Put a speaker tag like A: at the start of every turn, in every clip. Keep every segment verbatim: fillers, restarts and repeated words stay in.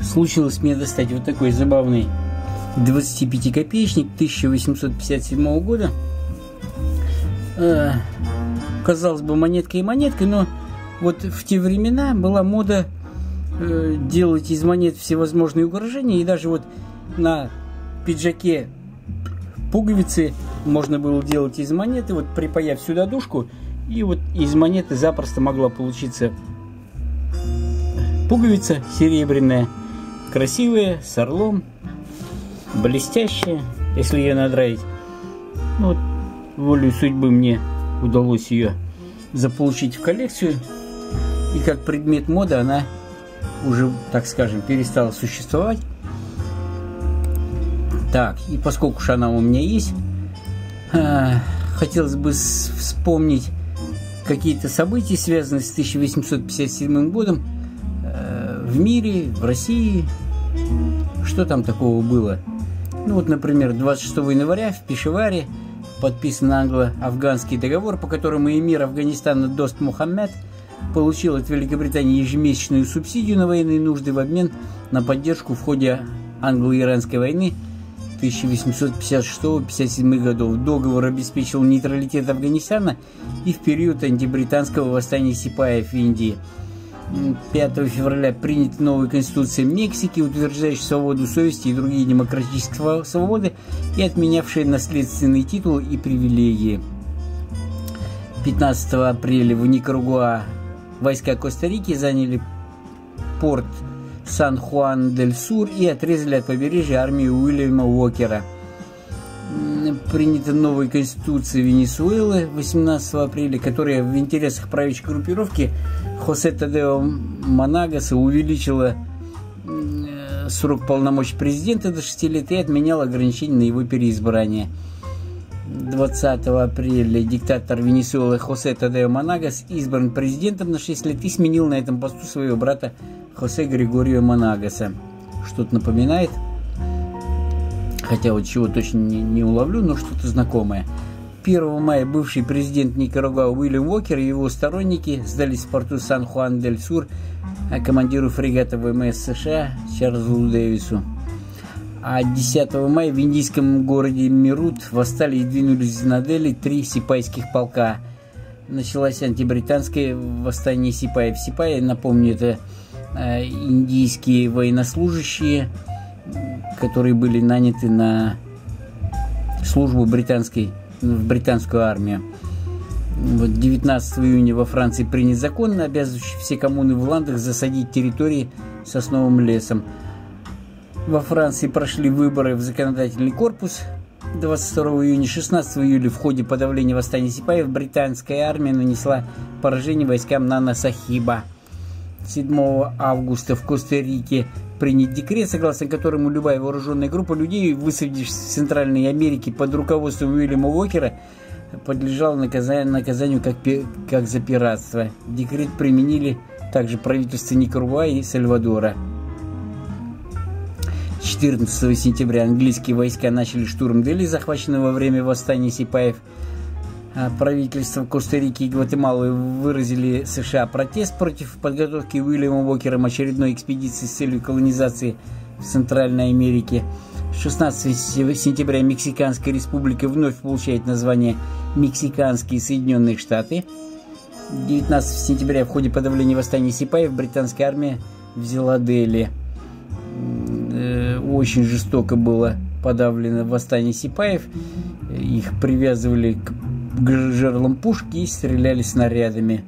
A: случилось мне достать вот такой забавный двадцатипятикопеечник тысяча восемьсот пятьдесят седьмого года. Э, казалось бы, монетка и монеткой, но вот в те времена была мода э, делать из монет всевозможные украшения, и даже вот на пиджаке пуговицы можно было делать из монеты, вот припаяв сюда дужку, и вот из монеты запросто могла получиться пуговица серебряная, красивая, с орлом, блестящая, если ее надраить. Ну, вот, волею судьбы мне удалось ее заполучить в коллекцию, и как предмет моды она уже, так скажем, перестала существовать. Так, и поскольку уж она у меня есть, хотелось бы вспомнить какие-то события, связанные с тысяча восемьсот пятьдесят седьмым годом в мире, в России. Что там такого было? Ну вот, например, двадцать шестого января в Пешаваре подписан англо-афганский договор, по которому эмир Афганистана Дост Мухаммед получил от Великобритании ежемесячную субсидию на военные нужды в обмен на поддержку в ходе англо-иранской войны тысяча восемьсот пятьдесят шестого — пятьдесят седьмого годов. Договор обеспечил нейтралитет Афганистана и в период антибританского восстания сипаев в Индии. пятого февраля принята новая конституция Мексики, утверждающая свободу совести и другие демократические свободы и отменявшая наследственные титулы и привилегии. пятнадцатого апреля в Никарагуа войска Коста-Рики заняли порт Сан-Хуан-дель-Сур и отрезали от побережья армию Уильяма Уокера. Принята новая конституция Венесуэлы восемнадцатого апреля, которая в интересах правящей группировки Хосе Тадео Монагаса увеличила срок полномочий президента до шести лет и отменяла ограничения на его переизбрание. двадцатого апреля диктатор Венесуэлы Хосе Тадео Монагас избран президентом на шесть лет и сменил на этом посту своего брата Хосе Григорио Монагаса. Что-то напоминает? Хотя вот чего точно не, не уловлю, но что-то знакомое. первого мая бывший президент Никарагуа Уильям Уокер и его сторонники сдались в порту Сан-Хуан-дель-Сур командиру фрегата ВМС США Чарльзу Дэвису. А десятого мая в индийском городе Мирут восстали и двинулись на Дели три сипайских полка. Началось антибританское восстание сипаев. Сипаи, напомню, это э, индийские военнослужащие, которые были наняты на службу британской, в британскую армию. Вот девятнадцатого июня во Франции принят закон, обязывающий все коммуны в Ландах засадить территории сосновым лесом. Во Франции прошли выборы в законодательный корпус двадцать второго июня. шестнадцатого июля в ходе подавления восстания сипаев британская армия нанесла поражение войскам Нана Сахиба. седьмого августа в Коста-Рике принят декрет, согласно которому любая вооруженная группа людей, высадившись в Центральной Америке под руководством Уильяма Уокера, подлежала наказанию, наказанию как, как за пиратство. Декрет применили также правительства Никарагуа и Сальвадора. четырнадцатого сентября английские войска начали штурм Дели, захваченного во время восстания сипаев. Правительства Коста-Рики и Гватемалы выразили США протест против подготовки Уильяма Уокером очередной экспедиции с целью колонизации в Центральной Америке. шестнадцатого сентября Мексиканская республика вновь получает название Мексиканские Соединенные Штаты. девятнадцатого сентября в ходе подавления восстания сипаев британская армия взяла Дели. Очень жестоко было подавлено восстание сипаев. Их привязывали к жерлом пушки и стреляли снарядами.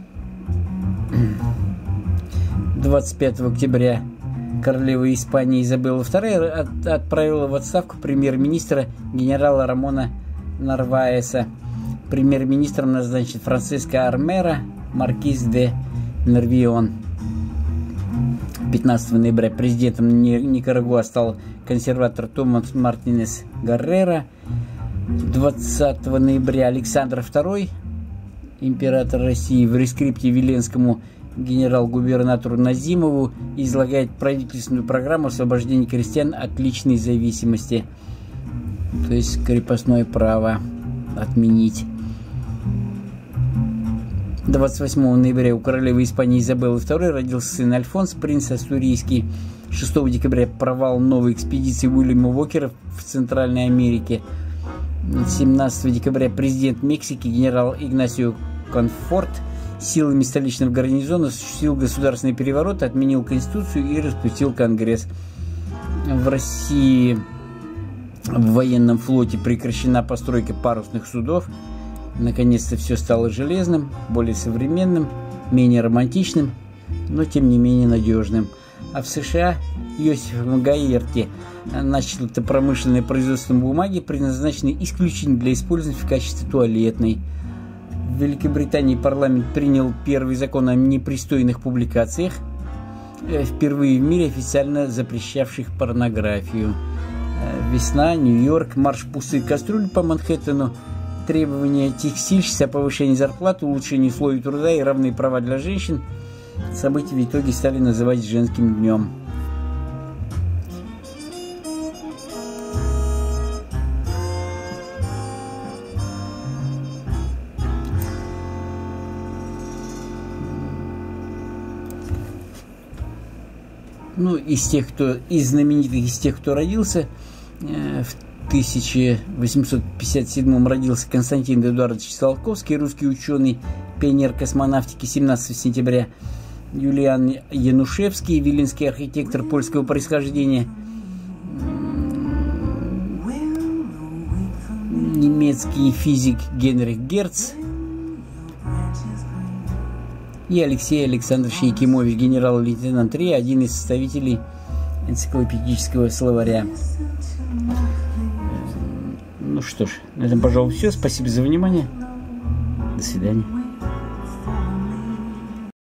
A: двадцать пятого октября королева Испании Изабелла вторая от, отправила в отставку премьер-министра генерала Рамона Нарваеса. Премьер-министром назначен Франциско Армера Маркиз де Нервион. пятнадцатого ноября президентом Никарагуа стал консерватор Томас Мартинес Гаррера. двадцатого ноября Александр второй, император России, в рескрипте Виленскому генерал-губернатору Назимову излагает правительственную программу освобождения крестьян от личной зависимости, то есть крепостное право отменить. двадцать восьмого ноября у королевы Испании Изабеллы второй родился сын Альфонс, принц Астурийский. шестого декабря провал новой экспедиции Уильяма Уокера в Центральной Америке. семнадцатого декабря президент Мексики генерал Игнасио Конфорт силами столичного гарнизона осуществил государственный переворот, отменил Конституцию и распустил Конгресс. В России в военном флоте прекращена постройка парусных судов. Наконец-то все стало железным, более современным, менее романтичным, но тем не менее надежным. А в США Йосиф Гаерти начал это промышленное производство бумаги, предназначенной исключительно для использования в качестве туалетной. В Великобритании парламент принял первый закон о непристойных публикациях, впервые в мире официально запрещавших порнографию. Весна, Нью-Йорк, марш пустых кастрюль по Манхэттену, требования текстильщиц о повышении зарплаты, улучшении условий труда и равные права для женщин. События в итоге стали называть женским днем. Ну, из тех, кто, из знаменитых, из тех, кто родился, э, в тысяча восемьсот пятьдесят седьмом родился Константин Эдуардович Циолковский, русский ученый, пионер космонавтики. Семнадцатого сентября Юлиан Янушевский, виленский архитектор польского происхождения. Немецкий физик Генрих Герц. И Алексей Александрович Якимович, генерал-лейтенант РИА, один из составителей энциклопедического словаря. Ну что ж, на этом, пожалуй, все. Спасибо за внимание. До свидания.